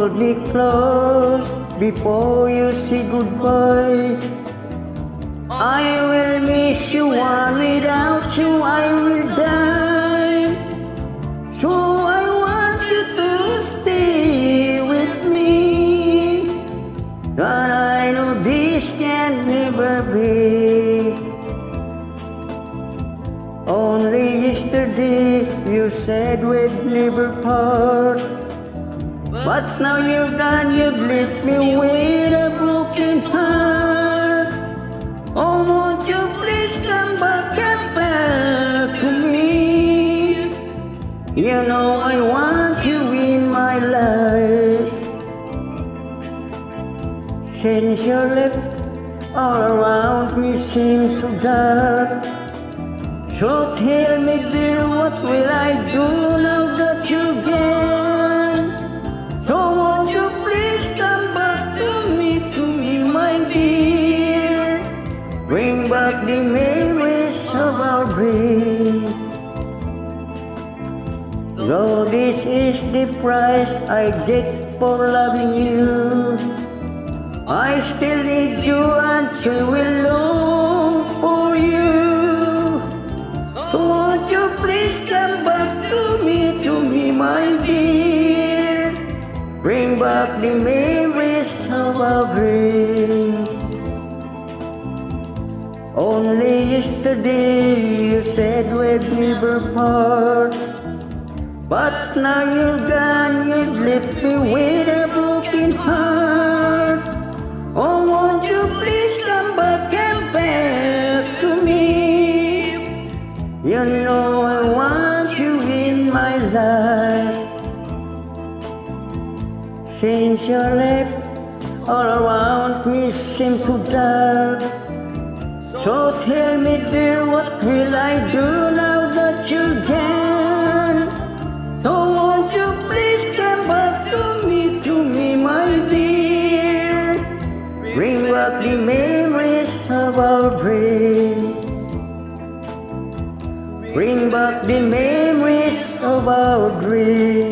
hold me close before you say goodbye. I will miss you, and without you I will die. So I want you to stay with me, but I know this can never be. Only yesterday you said we'd never part, but now you're gone, you've left me with a broken heart. Oh, won't you please come back to me? You know I want you in my life. Since you left, all around me seems so dark. So tell me dear, what will I do now that you're gone? So won't you please come back to me, my dear. Bring back the memories of our dreams. Though this is the price I get for loving you, I still need you and I will long for you. So won't you please come back to me, my dear. Bring back the memories of our dreams. Only yesterday you said we'd never part, but now you're gone, you've left me with a broken heart. Oh, won't you please come back to me? You know I want you in my life. Since you left, all around me seems so dark. So tell me dear, what will I do now that you're gone? So won't you please come back to me, my dear. Bring back the memories of our dreams. Bring back the memories of our dreams.